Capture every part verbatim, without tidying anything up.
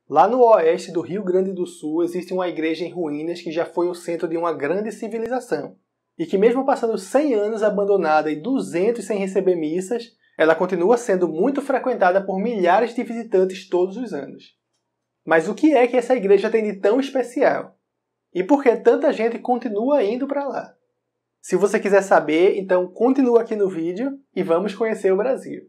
Lá no oeste do Rio Grande do Sul existe uma igreja em ruínas que já foi o centro de uma grande civilização. E que mesmo passando cem anos abandonada e duzentos sem receber missas, ela continua sendo muito frequentada por milhares de visitantes todos os anos. Mas o que é que essa igreja tem de tão especial? E por que tanta gente continua indo para lá? Se você quiser saber, então continua aqui no vídeo e vamos conhecer o Brasil.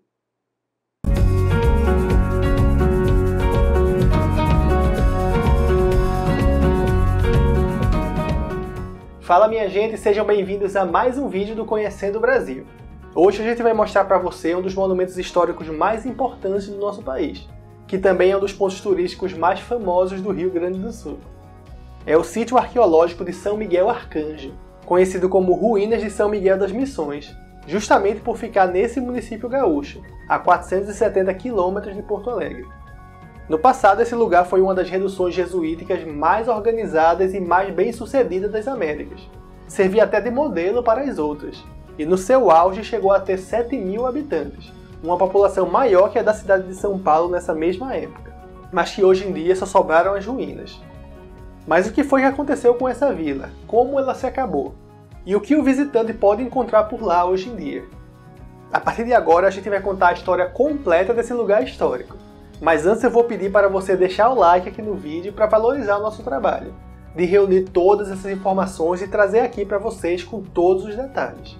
Fala minha gente, sejam bem-vindos a mais um vídeo do Conhecendo o Brasil. Hoje a gente vai mostrar para você um dos monumentos históricos mais importantes do nosso país, que também é um dos pontos turísticos mais famosos do Rio Grande do Sul. É o sítio arqueológico de São Miguel Arcanjo, conhecido como Ruínas de São Miguel das Missões, justamente por ficar nesse município gaúcho, a quatrocentos e setenta quilômetros de Porto Alegre. No passado, esse lugar foi uma das reduções jesuíticas mais organizadas e mais bem-sucedidas das Américas. Servia até de modelo para as outras, e no seu auge chegou a ter sete mil habitantes, uma população maior que a da cidade de São Paulo nessa mesma época, mas que hoje em dia só sobraram as ruínas. Mas o que foi que aconteceu com essa vila? Como ela se acabou? E o que o visitante pode encontrar por lá hoje em dia? A partir de agora a gente vai contar a história completa desse lugar histórico. Mas antes eu vou pedir para você deixar o like aqui no vídeo para valorizar o nosso trabalho, de reunir todas essas informações e trazer aqui para vocês com todos os detalhes.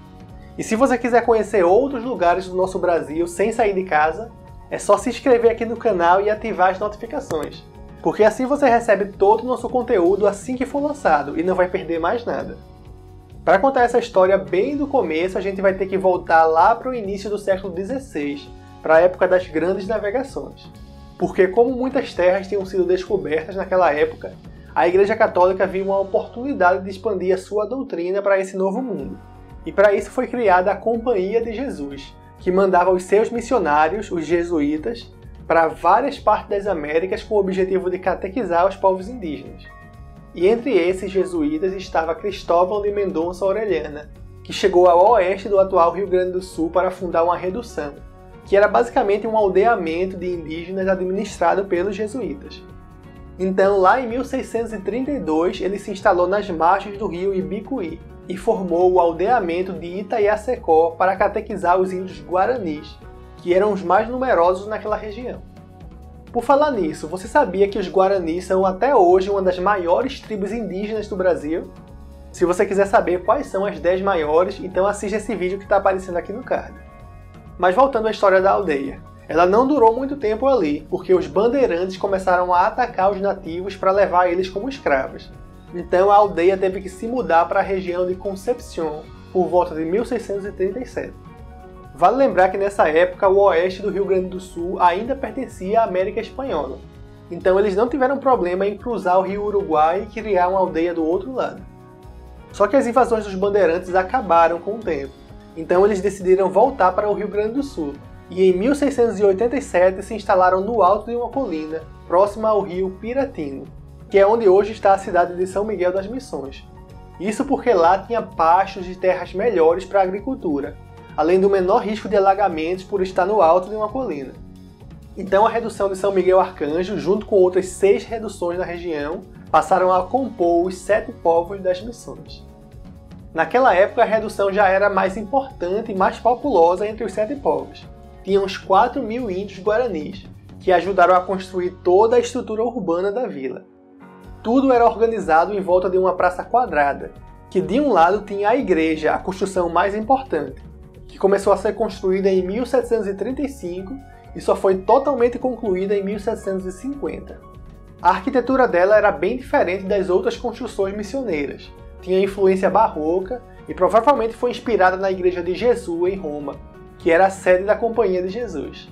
E se você quiser conhecer outros lugares do nosso Brasil sem sair de casa, é só se inscrever aqui no canal e ativar as notificações, porque assim você recebe todo o nosso conteúdo assim que for lançado e não vai perder mais nada. Para contar essa história bem do começo, a gente vai ter que voltar lá para o início do século dezesseis, para a época das grandes navegações. Porque como muitas terras tinham sido descobertas naquela época, a Igreja Católica viu uma oportunidade de expandir a sua doutrina para esse novo mundo. E para isso foi criada a Companhia de Jesus, que mandava os seus missionários, os jesuítas, para várias partes das Américas com o objetivo de catequizar os povos indígenas. E entre esses jesuítas estava Cristóvão de Mendonça Orellana, que chegou ao oeste do atual Rio Grande do Sul para fundar uma redução, que era basicamente um aldeamento de indígenas administrado pelos jesuítas. Então, lá em mil seiscentos e trinta e dois, ele se instalou nas margens do rio Ibicuí e formou o aldeamento de Itaiacecó para catequizar os índios guaranis, que eram os mais numerosos naquela região. Por falar nisso, você sabia que os guaranis são até hoje uma das maiores tribos indígenas do Brasil? Se você quiser saber quais são as dez maiores, então assista esse vídeo que está aparecendo aqui no card. Mas voltando à história da aldeia, ela não durou muito tempo ali, porque os bandeirantes começaram a atacar os nativos para levar eles como escravos. Então a aldeia teve que se mudar para a região de Concepción por volta de mil seiscentos e trinta e sete. Vale lembrar que nessa época o oeste do Rio Grande do Sul ainda pertencia à América Espanhola, então eles não tiveram problema em cruzar o rio Uruguai e criar uma aldeia do outro lado. Só que as invasões dos bandeirantes acabaram com o tempo. Então eles decidiram voltar para o Rio Grande do Sul, e em mil seiscentos e oitenta e sete se instalaram no alto de uma colina, próxima ao rio Piratino, que é onde hoje está a cidade de São Miguel das Missões. Isso porque lá tinha pastos e terras melhores para a agricultura, além do menor risco de alagamentos por estar no alto de uma colina. Então a redução de São Miguel Arcanjo, junto com outras seis reduções na região, passaram a compor os sete povos das Missões. Naquela época, a redução já era mais importante e mais populosa entre os sete povos. Tinha uns quatro mil índios guaranis, que ajudaram a construir toda a estrutura urbana da vila. Tudo era organizado em volta de uma praça quadrada, que de um lado tinha a igreja, a construção mais importante, que começou a ser construída em mil setecentos e trinta e cinco e só foi totalmente concluída em mil setecentos e cinquenta. A arquitetura dela era bem diferente das outras construções missioneiras. Tinha influência barroca e provavelmente foi inspirada na Igreja de Jesus em Roma, que era a sede da Companhia de Jesus.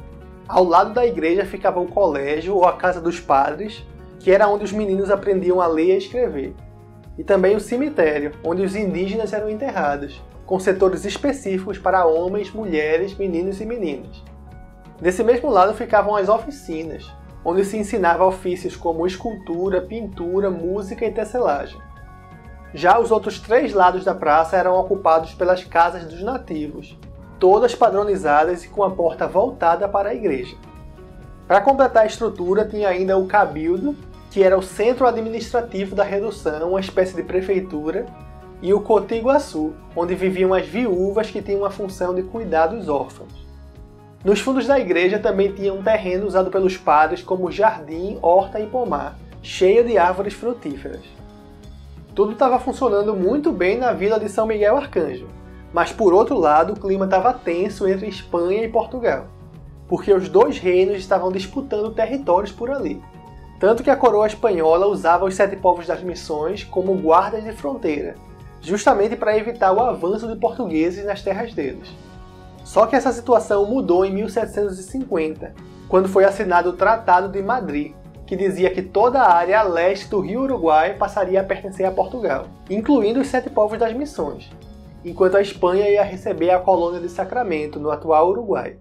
Ao lado da igreja ficava o colégio ou a casa dos padres, que era onde os meninos aprendiam a ler e a escrever. E também o cemitério, onde os indígenas eram enterrados, com setores específicos para homens, mulheres, meninos e meninas. Desse mesmo lado ficavam as oficinas, onde se ensinava ofícios como escultura, pintura, música e tecelagem. Já os outros três lados da praça eram ocupados pelas casas dos nativos, todas padronizadas e com a porta voltada para a igreja. Para completar a estrutura tinha ainda o Cabildo, que era o centro administrativo da redução, uma espécie de prefeitura, e o Cotiguaçu, onde viviam as viúvas que tinham a função de cuidar dos órfãos. Nos fundos da igreja também tinha um terreno usado pelos padres como jardim, horta e pomar, cheio de árvores frutíferas. Tudo estava funcionando muito bem na vila de São Miguel Arcanjo, mas por outro lado o clima estava tenso entre Espanha e Portugal, porque os dois reinos estavam disputando territórios por ali. Tanto que a coroa espanhola usava os sete povos das missões como guardas de fronteira, justamente para evitar o avanço de portugueses nas terras deles. Só que essa situação mudou em mil setecentos e cinquenta, quando foi assinado o Tratado de Madrid, que dizia que toda a área a leste do rio Uruguai passaria a pertencer a Portugal, incluindo os sete povos das missões, enquanto a Espanha ia receber a colônia de Sacramento, no atual Uruguai.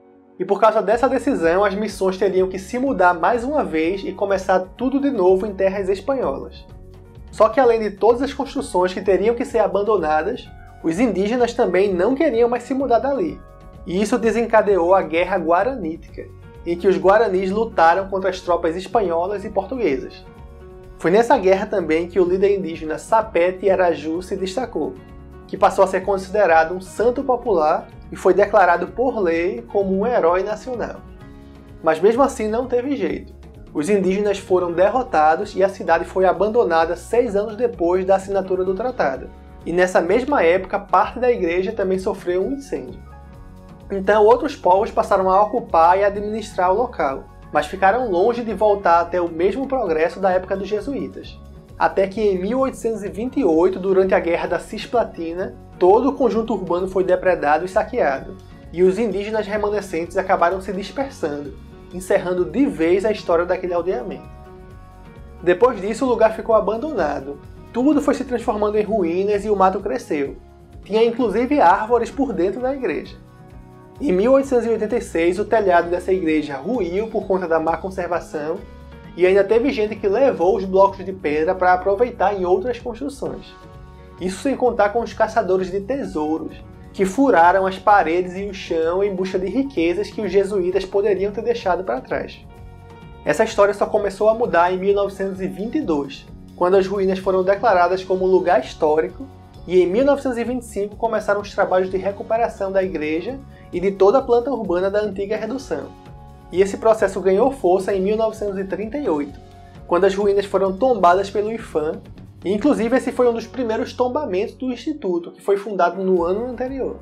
E por causa dessa decisão, as missões teriam que se mudar mais uma vez e começar tudo de novo em terras espanholas. Só que além de todas as construções que teriam que ser abandonadas, os indígenas também não queriam mais se mudar dali. E isso desencadeou a Guerra Guaranítica, em que os guaranis lutaram contra as tropas espanholas e portuguesas. Foi nessa guerra também que o líder indígena Sapete Araju se destacou, que passou a ser considerado um santo popular e foi declarado por lei como um herói nacional. Mas mesmo assim não teve jeito. Os indígenas foram derrotados e a cidade foi abandonada seis anos depois da assinatura do tratado. E nessa mesma época, parte da igreja também sofreu um incêndio. Então outros povos passaram a ocupar e administrar o local, mas ficaram longe de voltar até o mesmo progresso da época dos jesuítas. Até que em mil oitocentos e vinte e oito, durante a Guerra da Cisplatina, todo o conjunto urbano foi depredado e saqueado, e os indígenas remanescentes acabaram se dispersando, encerrando de vez a história daquele aldeamento. Depois disso, o lugar ficou abandonado, tudo foi se transformando em ruínas e o mato cresceu. Tinha inclusive árvores por dentro da igreja. Em mil oitocentos e oitenta e seis, o telhado dessa igreja ruiu por conta da má conservação, e ainda teve gente que levou os blocos de pedra para aproveitar em outras construções. Isso sem contar com os caçadores de tesouros, que furaram as paredes e o chão em busca de riquezas que os jesuítas poderiam ter deixado para trás. Essa história só começou a mudar em mil novecentos e vinte e dois, quando as ruínas foram declaradas como lugar histórico, e em mil novecentos e vinte e cinco começaram os trabalhos de recuperação da igreja e de toda a planta urbana da antiga redução. E esse processo ganhou força em mil novecentos e trinta e oito, quando as ruínas foram tombadas pelo IPHAN, e inclusive esse foi um dos primeiros tombamentos do Instituto, que foi fundado no ano anterior.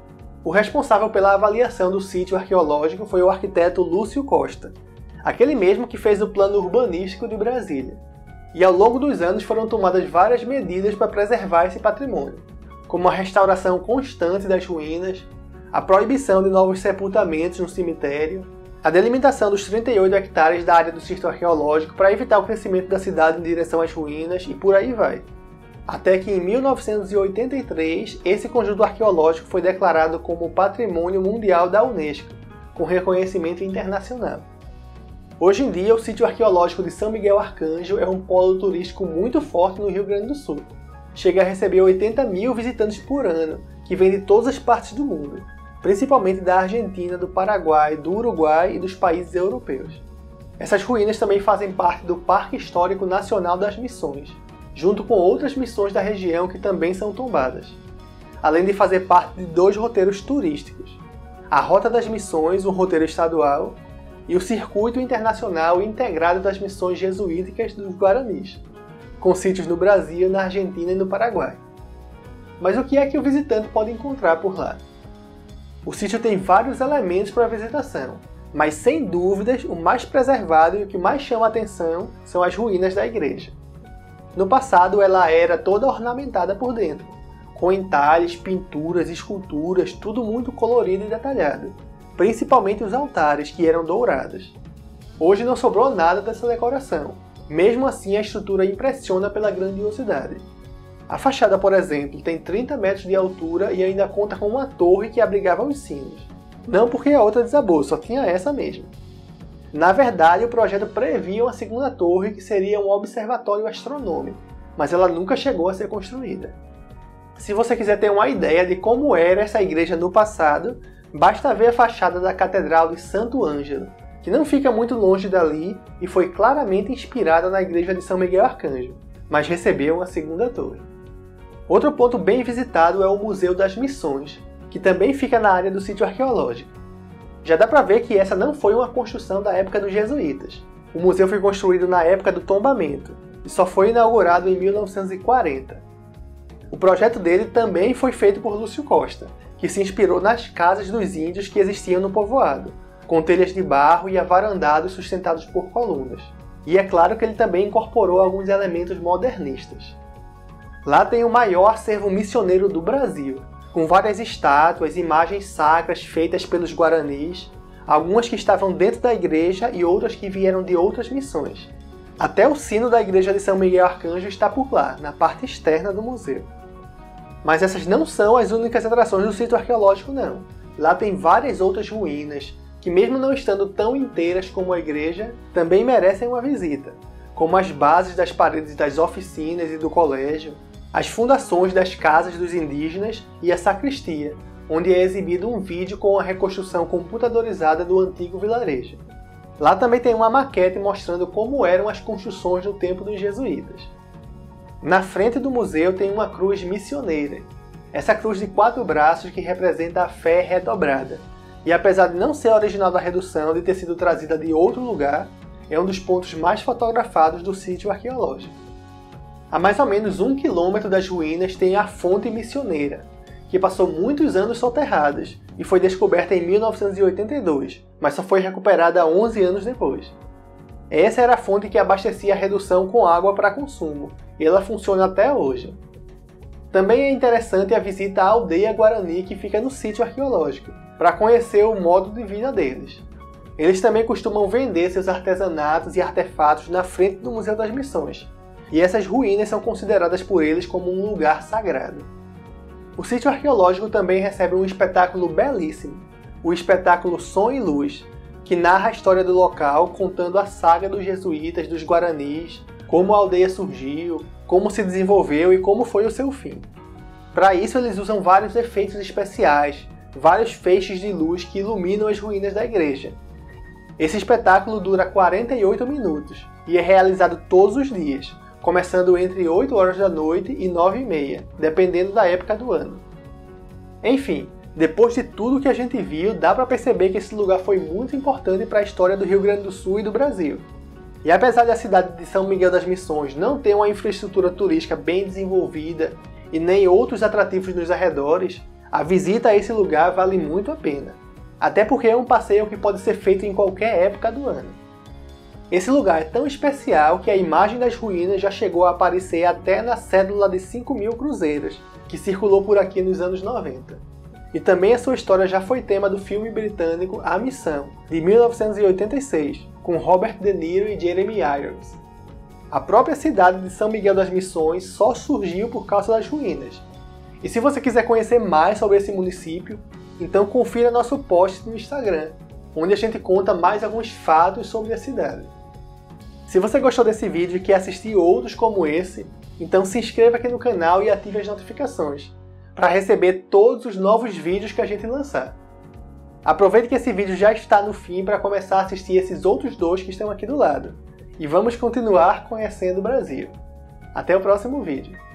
O responsável pela avaliação do sítio arqueológico foi o arquiteto Lúcio Costa, aquele mesmo que fez o plano urbanístico de Brasília. E ao longo dos anos foram tomadas várias medidas para preservar esse patrimônio, como a restauração constante das ruínas, a proibição de novos sepultamentos no cemitério, a delimitação dos trinta e oito hectares da área do sítio arqueológico para evitar o crescimento da cidade em direção às ruínas e por aí vai. Até que em mil novecentos e oitenta e três, esse conjunto arqueológico foi declarado como Patrimônio Mundial da Unesco, com reconhecimento internacional. Hoje em dia, o sítio arqueológico de São Miguel Arcanjo é um polo turístico muito forte no Rio Grande do Sul. Chega a receber oitenta mil visitantes por ano, que vêm de todas as partes do mundo, principalmente da Argentina, do Paraguai, do Uruguai e dos países europeus. Essas ruínas também fazem parte do Parque Histórico Nacional das Missões, junto com outras missões da região que também são tombadas, além de fazer parte de dois roteiros turísticos: a Rota das Missões, um roteiro estadual, e o Circuito Internacional Integrado das Missões Jesuíticas dos Guaranis, com sítios no Brasil, na Argentina e no Paraguai. Mas o que é que o visitante pode encontrar por lá? O sítio tem vários elementos para a visitação, mas sem dúvidas o mais preservado e o que mais chama a atenção são as ruínas da igreja. No passado ela era toda ornamentada por dentro, com entalhes, pinturas, esculturas, tudo muito colorido e detalhado, principalmente os altares, que eram dourados. Hoje não sobrou nada dessa decoração, mesmo assim a estrutura impressiona pela grandiosidade. A fachada, por exemplo, tem trinta metros de altura e ainda conta com uma torre que abrigava os sinos. Não porque a outra desabou, só tinha essa mesmo. Na verdade, o projeto previa uma segunda torre que seria um observatório astronômico, mas ela nunca chegou a ser construída. Se você quiser ter uma ideia de como era essa igreja no passado, basta ver a fachada da Catedral de Santo Ângelo, que não fica muito longe dali e foi claramente inspirada na igreja de São Miguel Arcanjo, mas recebeu uma segunda torre. Outro ponto bem visitado é o Museu das Missões, que também fica na área do sítio arqueológico. Já dá para ver que essa não foi uma construção da época dos jesuítas. O museu foi construído na época do tombamento e só foi inaugurado em mil novecentos e quarenta. O projeto dele também foi feito por Lúcio Costa, que se inspirou nas casas dos índios que existiam no povoado, com telhas de barro e avarandados sustentados por colunas. E é claro que ele também incorporou alguns elementos modernistas. Lá tem o maior acervo missioneiro do Brasil, com várias estátuas e imagens sacras feitas pelos guaranis, algumas que estavam dentro da igreja e outras que vieram de outras missões. Até o sino da igreja de São Miguel Arcanjo está por lá, na parte externa do museu. Mas essas não são as únicas atrações do sítio arqueológico não. Lá tem várias outras ruínas, que mesmo não estando tão inteiras como a igreja, também merecem uma visita, como as bases das paredes das oficinas e do colégio, as fundações das casas dos indígenas e a sacristia, onde é exibido um vídeo com a reconstrução computadorizada do antigo vilarejo. Lá também tem uma maquete mostrando como eram as construções no tempo dos jesuítas. Na frente do museu tem uma cruz missioneira, essa cruz de quatro braços que representa a fé redobrada, e apesar de não ser original da redução de ter sido trazida de outro lugar, é um dos pontos mais fotografados do sítio arqueológico. A mais ou menos um quilômetro das ruínas tem a fonte missioneira, que passou muitos anos soterradas e foi descoberta em mil novecentos e oitenta e dois, mas só foi recuperada onze anos depois. Essa era a fonte que abastecia a redução com água para consumo, e ela funciona até hoje. Também é interessante a visita à aldeia Guarani que fica no sítio arqueológico, para conhecer o modo de vida deles. Eles também costumam vender seus artesanatos e artefatos na frente do Museu das Missões, e essas ruínas são consideradas por eles como um lugar sagrado. O sítio arqueológico também recebe um espetáculo belíssimo, o espetáculo Som e Luz, que narra a história do local contando a saga dos jesuítas, dos guaranis, como a aldeia surgiu, como se desenvolveu e como foi o seu fim. Para isso eles usam vários efeitos especiais, vários feixes de luz que iluminam as ruínas da igreja. Esse espetáculo dura quarenta e oito minutos e é realizado todos os dias, começando entre oito horas da noite e nove e meia, dependendo da época do ano. Enfim, depois de tudo que a gente viu, dá para perceber que esse lugar foi muito importante para a história do Rio Grande do Sul e do Brasil. E apesar da cidade de São Miguel das Missões não ter uma infraestrutura turística bem desenvolvida e nem outros atrativos nos arredores, a visita a esse lugar vale muito a pena. Até porque é um passeio que pode ser feito em qualquer época do ano. Esse lugar é tão especial que a imagem das ruínas já chegou a aparecer até na cédula de cinco mil cruzeiros, que circulou por aqui nos anos noventa. E também a sua história já foi tema do filme britânico A Missão, de mil novecentos e oitenta e seis, com Robert De Niro e Jeremy Irons. A própria cidade de São Miguel das Missões só surgiu por causa das ruínas. E se você quiser conhecer mais sobre esse município, então confira nosso post no Instagram, onde a gente conta mais alguns fatos sobre a cidade. Se você gostou desse vídeo e quer assistir outros como esse, então se inscreva aqui no canal e ative as notificações, para receber todos os novos vídeos que a gente lançar. Aproveite que esse vídeo já está no fim para começar a assistir esses outros dois que estão aqui do lado. E vamos continuar conhecendo o Brasil. Até o próximo vídeo.